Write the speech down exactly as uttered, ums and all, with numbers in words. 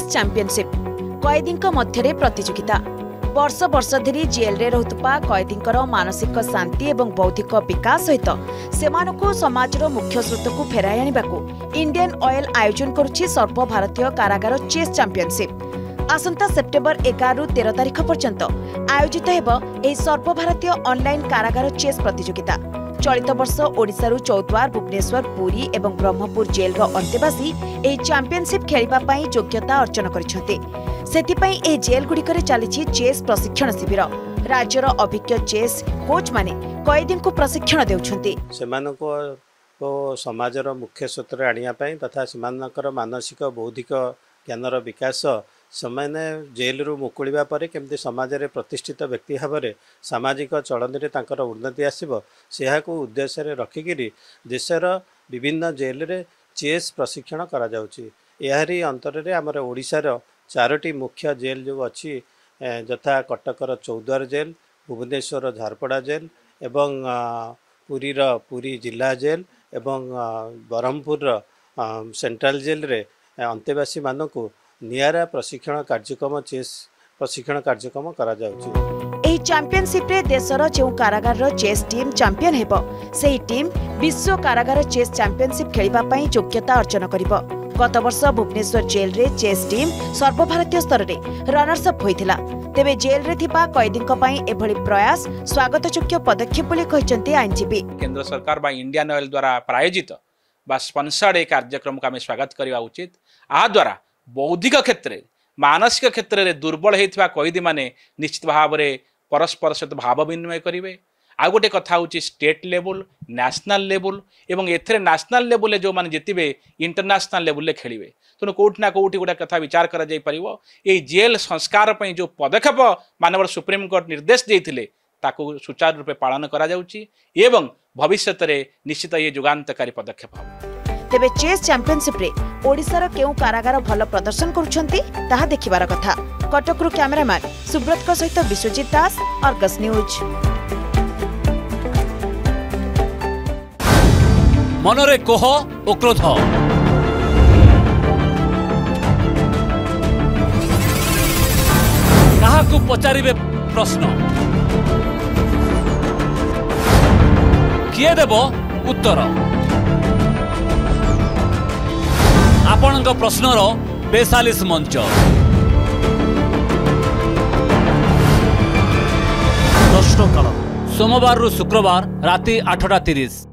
Championship कैदी मध्य प्रतियोगिता वर्ष वर्ष धरी जेल रे रहुतुपा कैदी मानसिक शांति और बौद्धिक विकास सहित सेमानकु समाजर मुख्य स्रोत को फेराई आनिबाकु इंडियन ऑयल आयोजन करुछि सर्व भारतीय कारागार चेस चैंपियनशिप। आसंता सेप्टेम्बर एगार रु तेरह तारिख पर्यंत आयोजित हेब एही सर्व भारतीय ऑनलाइन कारागार चेस प्रतियोगिता। चलित वर्ष ओडिशारू चौद्वार भुवनेश्वर पुरी एवं ब्रह्मपुर जेल रो अंतेवासी एही चैंपियनशिप खेलिबा पई योग्यता अर्जन करिसेंति। सेतिपई एही जेल गुडिकरे चलिछि चेस प्रशिक्षण शिविर। राज्यर अभिज्ञ चेस कोच माने कैदी को प्रशिक्षण देउछंती। सेमानको को समाजर मुख्य स्रोत आनिया पई तथा सेमानकर मानसिक बौद्धिक ज्ञानर विकास सेमाने जेल रु मुकुलिबा परे केमती समाज रे प्रतिष्ठित व्यक्ति भाव सामाजिक चलन रे तांकर उन्नति आसीबो सेहाकु उद्देश्य रे रखिकिरी देशर विभिन्न जेल रे चेस प्रशिक्षण करा जाउची। एहारी अंतर रे हमर ओडिशार चारोटी मुख्य जेल जो अच्छी यथा कटकर चौद्वार जेल, भुवनेश्वर झारपड़ा जेल एवं पुरीर पुरी जिला जेल एवं ब्रह्मपुर सेंट्रल जेल रे अंतेवासी मानकु नियारा प्रशिक्षण कार्यक्रम चेस प्रशिक्षण कार्यक्रम करा जाउची। एही चैंपियनशिप रे देशर जो कारागार रो चेस टीम चैंपियन हेबो सेही टीम विश्व कारागार चेस चैंपियनशिप खेलिबा पई योग्यता अर्जन करिबो। गत वर्ष भुवनेश्वर जेल रे चेस टीम सर्वभारतीय स्तर रे रनर्स अप होइथिला। तेबे जेल रे थिबा कैदी पई एभली प्रयास स्वागतयोग्य पदक्षेप बोली कहिसंती आईनजीबी। केंद्र सरकार बा इंडियन ऑयल द्वारा प्रायोजित बा स्पॉन्सर्ड ए कार्यक्रम को आमे स्वागत करबा उचित। आ द्वारा बौद्धिक क्षेत्र मानसिक क्षेत्र में दुर्बल होता कैदी माने निश्चित भाव में परस्पर सहित भाव विनिमय करेंगे। आ गोटे कथा हूँ स्टेट लेवल नेशनल लेवल एवं एथरे नेशनल लेवल जो माने जितबे इंटरनेशनल लेवल खेलिए तेणु कौटि ना कौटि गोटे कथा विचार करा जाई परिवो। ए जेल संस्कार पर जो पदक्षेप मानव सुप्रीम कोर्ट निर्देश देते ताकू सुचारू रूपे पालन करा जाउची एवं भविष्य में निश्चित ये जुगान्तकारी पदक्षेप हम। तेबे चेस चैंपियनशिप रे ओडिशार केउ कारागार भल प्रदर्शन करुछंती ताहा देखिबार कथा। कटकरू कैमरामैन सुब्रत को सहित विश्वजीत दास, अर्गस न्यूज। मनरे कोह ओ क्रोध काहाकू पचारिबे प्रश्न किए देबो उत्तर आपणक प्रश्नर बेचालीस मंच प्रश्नकाल सोमवार रु शुक्रवार राति आठटा तीस।